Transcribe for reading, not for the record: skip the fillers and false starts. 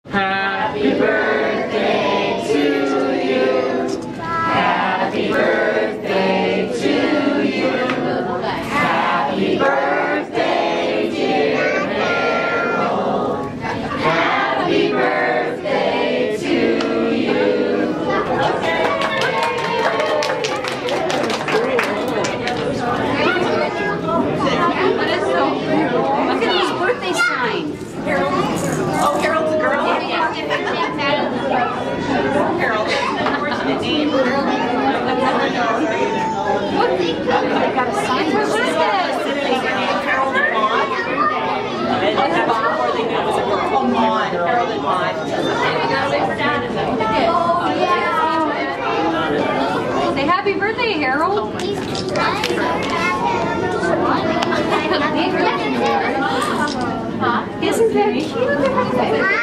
Happy birthday to you. Happy birthday to you. Happy birthday, dear Harold. Happy birthday to you. Look at these birthday signs. Oh, Harold's a girl? Harold, unfortunate name. Look, they got a sign. What is this? Harold and Maude. And that was before they knew it was a girl. Oh, Maude. Harold and Maude. Oh, yeah. Say happy birthday, Harold. Isn't that cute?